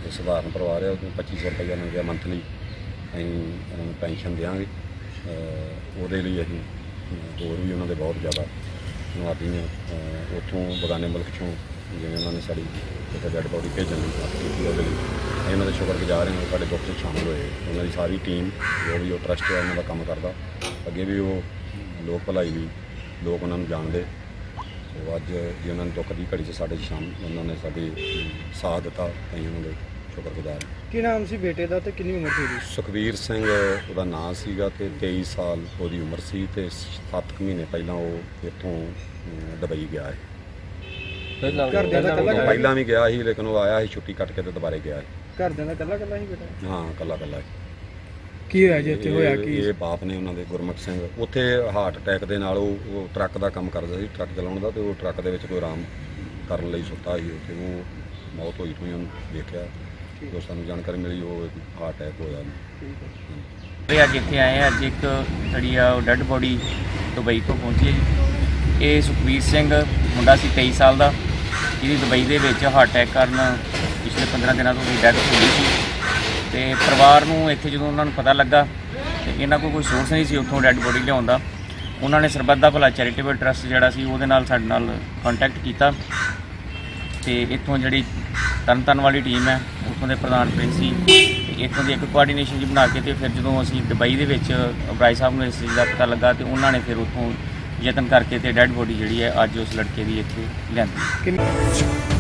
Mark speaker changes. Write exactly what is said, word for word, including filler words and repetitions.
Speaker 1: ਸਧਾਰਨ ਪਰਿਵਾਰ ਹੈ, ਉਹਨੂੰ ਪੱਚੀ ਸੌ ਰੁਪਈਆ ਉਹਨਾਂ ਨੂੰ ਮੰਥਲੀ ਅਸੀਂ ਪੈਨਸ਼ਨ ਦੇਵਾਂਗੇ। ਉਹਦੇ ਲਈ ਅਸੀਂ ਹੋਰ ਵੀ ਉਹਨਾਂ ਦੇ ਬਹੁਤ ਜ਼ਿਆਦਾ ਧੰਨਵਾਦੀ ਨੇ। ਉੱਥੋਂ ਬਗਾਨੇ ਮੁਲਕ 'ਚੋਂ ਜਿਵੇਂ ਉਹਨਾਂ ਨੇ ਸਾਡੀ ਇੱਕ ਡੈਡ ਬੋਡੀ ਭੇਜਣ ਦੀ ਬਾਤ ਕੀਤੀ, ਉਹਦੇ ਲਈ ਅਸੀਂ ਉਹਨਾਂ ਦੇ ਸ਼ੁਕਰਗੁਜ਼ਾਰ ਹਾਂ। ਸਾਡੇ ਦੁੱਖ 'ਚ ਸ਼ਾਮਲ ਹੋਏ ਉਹਨਾਂ ਦੀ ਸਾਰੀ ਟੀਮ, ਜੋ ਵੀ ਉਹ ਟਰੱਸਟ ਹੈ ਉਹਨਾਂ ਦਾ ਕੰਮ ਕਰਦਾ। ਅੱਗੇ ਵੀ ਉਹ ਲੋਕ ਭਲਾਈ ਵੀ ਲੋਕ ਉਹਨਾਂ ਨੂੰ ਜਾਣਦੇ। ਉਹ ਅੱਜ ਜੇ ਉਹਨਾਂ ਨੂੰ ਦੁੱਖ ਦੀ ਘੜੀ 'ਚ ਸਾਡੇ ਸ਼ਾਮ ਉਹਨਾਂ ਨੇ ਸਾਡੀ ਸਾਥ ਦਿੱਤਾ, ਅਸੀਂ ਉਹਨਾਂ ਦੇ ਸ਼ੁਕਰਗੁਜ਼ਾਰ।
Speaker 2: ਕੀ ਨਾਮ ਸੀ ਬੇਟੇ ਦਾ ਤੇ ਕਿੰਨੀ ਉਮਰ ਸੀ ਉਹਦੀ?
Speaker 1: ਸੁਖਬੀਰ ਸਿੰਘ ਉਹਦਾ ਨਾਂ ਸੀਗਾ ਤੇ ਤੇਈ ਸਾਲ ਉਹਦੀ ਉਮਰ ਸੀ ਤੇ ਸੱਤ ਕੁ ਮਹੀਨੇ ਪਹਿਲਾਂ ਉਹ ਇੱਥੋਂ ਦੁਬਈ ਗਿਆ ਹੈ।
Speaker 2: ਘਰਦਿਆਂ ਦਾ ਇਕੱਲਾ
Speaker 1: ਪਹਿਲਾਂ ਵੀ ਗਿਆ ਸੀ, ਲੇਕਿਨ ਉਹ ਆਇਆ ਸੀ ਛੁੱਟੀ ਕੱਟ ਕੇ ਤੇ ਦੁਬਾਰੇ ਗਿਆ ਸੀ।
Speaker 2: ਘਰਦਿਆਂ ਦਾ ਇਕੱਲਾ ਇਕੱਲਾ ਸੀ ਬੇਟਾ?
Speaker 1: ਹਾਂ, ਇਕੱਲਾ ਇਕੱਲਾ।
Speaker 2: ਕੀ ਹੋਇਆ ਜੀ ਇੱਥੇ? ਹੋਇਆ ਕੀ?
Speaker 1: ਇਹ ਬਾਪ ਨੇ ਉਹਨਾਂ ਦੇ ਗੁਰਮੁਖ ਸਿੰਘ ਉੱਥੇ ਹਾਰਟ ਅਟੈਕ ਦੇ ਨਾਲ ਉਹ ਉਹ ਟਰੱਕ ਦਾ ਕੰਮ ਕਰਦਾ ਸੀ, ਟਰੱਕ ਚਲਾਉਣ ਦਾ, ਤੇ ਉਹ ਟਰੱਕ ਦੇ ਵਿੱਚ ਕੋਈ ਆਰਾਮ ਕਰਨ ਲਈ ਸੁੱਤਾ ਸੀ ਉੱਥੇ। ਉਹ ਮੌਤ ਹੋਈ ਤੋਂ ਉਹਨੂੰ ਦੇਖਿਆ, ਜੋ ਸਾਨੂੰ ਜਾਣਕਾਰੀ ਮਿਲੀ ਉਹ ਹਾਰਟ ਅਟੈਕ ਹੋਇਆ।
Speaker 3: ਅੱਜ ਇੱਥੇ ਆਏ ਅੱਜ ਇੱਕ ਜਿਹੜੀ ਆ ਉਹ ਡੈੱਡ ਬੋਡੀ ਦੁਬਈ ਤੋਂ ਪਹੁੰਚੀ ਹੈ ਜੀ। ਇਹ ਸੁਖਬੀਰ ਸਿੰਘ ਮੁੰਡਾ ਸੀ ਤੇਈ ਸਾਲ ਦਾ, ਜਿਹਦੀ ਦੁਬਈ ਦੇ ਵਿੱਚ ਹਾਰਟ ਅਟੈਕ ਕਾਰਨ ਪਿਛਲੇ ਪੰਦਰਾਂ ਦਿਨਾਂ ਤੋਂ ਉਹਦੀ ਡੈਥ ਹੋ ਗਈ ਸੀ। ਅਤੇ ਪਰਿਵਾਰ ਨੂੰ ਇੱਥੇ ਜਦੋਂ ਉਹਨਾਂ ਨੂੰ ਪਤਾ ਲੱਗਾ ਤੇ ਇਹਨਾਂ ਕੋਲ ਕੋਈ ਸੋਰਸ ਨਹੀਂ ਸੀ ਉੱਥੋਂ ਡੈੱਡ ਬੋਡੀ ਲਿਆਉਣ ਦਾ, ਉਹਨਾਂ ਨੇ ਸਰਬੱਤ ਦਾ ਭਲਾ ਚੈਰੀਟੇਬਲ ਟਰੱਸਟ ਜਿਹੜਾ ਸੀ ਉਹਦੇ ਨਾਲ ਸਾਡੇ ਨਾਲ ਕੰਟੈਕਟ ਕੀਤਾ। ਅਤੇ ਇੱਥੋਂ ਜਿਹੜੀ ਤਰਨਤਾਰਨ ਵਾਲੀ ਟੀਮ ਹੈ ਉੱਥੋਂ ਦੇ ਪ੍ਰਧਾਨ ਪ੍ਰਿੰਸੀ ਅਤੇ ਇੱਥੋਂ ਦੀ ਇੱਕ ਕੋਆਰਡੀਨੇਸ਼ਨ ਜੀ ਬਣਾ ਕੇ, ਅਤੇ ਫਿਰ ਜਦੋਂ ਅਸੀਂ ਦੁਬਈ ਦੇ ਵਿੱਚ ਬਰਾਜ ਸਾਹਿਬ ਨੂੰ ਇਸ ਚੀਜ਼ ਦਾ ਪਤਾ ਲੱਗਾ ਅਤੇ ਉਹਨਾਂ ਨੇ ਫਿਰ ਉੱਥੋਂ ਯਤਨ ਕਰਕੇ ਅਤੇ ਡੈੱਡ ਬੋਡੀ ਜਿਹੜੀ ਹੈ ਅੱਜ ਉਸ ਲੜਕੇ ਦੀ ਇੱਥੇ ਲਿਆਂਦੀ।